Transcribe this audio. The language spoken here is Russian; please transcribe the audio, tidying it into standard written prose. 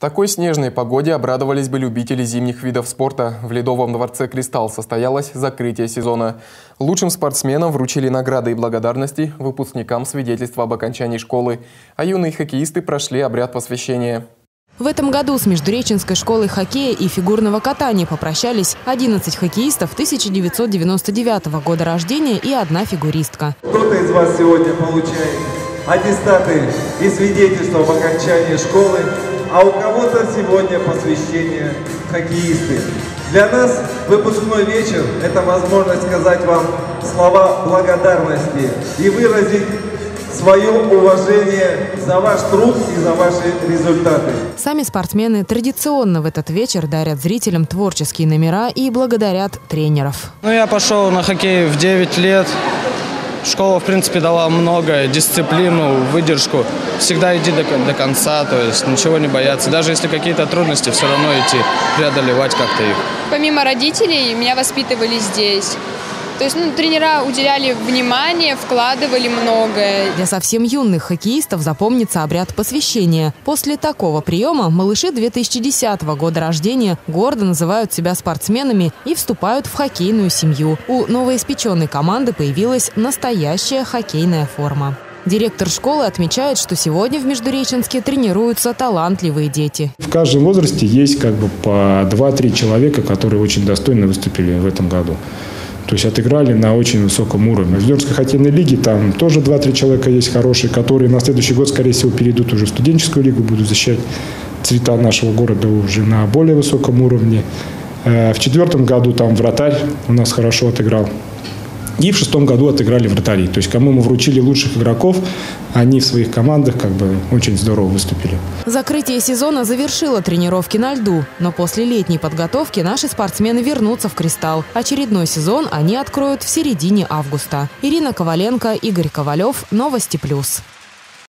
Такой снежной погоде обрадовались бы любители зимних видов спорта. В Ледовом дворце «Кристалл» состоялось закрытие сезона. Лучшим спортсменам вручили награды и благодарности, выпускникам свидетельства об окончании школы, а юные хоккеисты прошли обряд посвящения. В этом году с Междуреченской школой хоккея и фигурного катания попрощались 11 хоккеистов 1999 года рождения и одна фигуристка. Кто-то из вас сегодня получает аттестаты и свидетельства об окончании школы, а у кого-то сегодня посвящение хоккеисты. Для нас выпускной вечер – это возможность сказать вам слова благодарности и выразить свое уважение за ваш труд и за ваши результаты. Сами спортсмены традиционно в этот вечер дарят зрителям творческие номера и благодарят тренеров. Я пошел на хоккей в 9 лет. Школа, в принципе, дала много, дисциплину, выдержку. Всегда иди до конца, то есть ничего не бояться. Даже если какие-то трудности, все равно идти, преодолевать как-то их. Помимо родителей, меня воспитывали здесь. То есть тренера уделяли внимание, вкладывали многое. Для совсем юных хоккеистов запомнится обряд посвящения. После такого приема малыши 2010 года рождения гордо называют себя спортсменами и вступают в хоккейную семью. У новоиспеченной команды появилась настоящая хоккейная форма. Директор школы отмечает, что сегодня в Междуреченске тренируются талантливые дети. В каждом возрасте есть по 2-3 человека, которые очень достойно выступили в этом году. То есть отыграли на очень высоком уровне. В Юниорской хоккейной лиге там тоже 2-3 человека есть хорошие, которые на следующий год, скорее всего, перейдут уже в студенческую лигу, будут защищать цвета нашего города уже на более высоком уровне. В 2004 году там вратарь у нас хорошо отыграл. И в 2006 году отыграли вратари. То есть кому мы вручили лучших игроков, они в своих командах очень здорово выступили. Закрытие сезона завершило тренировки на льду. Но после летней подготовки наши спортсмены вернутся в «Кристалл». Очередной сезон они откроют в середине августа. Ирина Коваленко, Игорь Ковалев. Новости +.